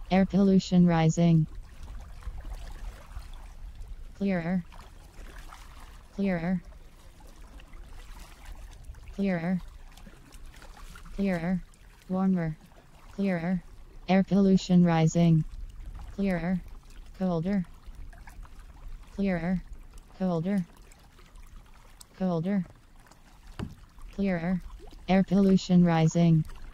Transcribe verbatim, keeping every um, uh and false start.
Air pollution rising. Clearer. Clearer. Clearer. Clearer. Warmer. Clearer. Air pollution rising. Clearer. Colder. Clearer. Colder. Colder. Clearer. Air pollution rising.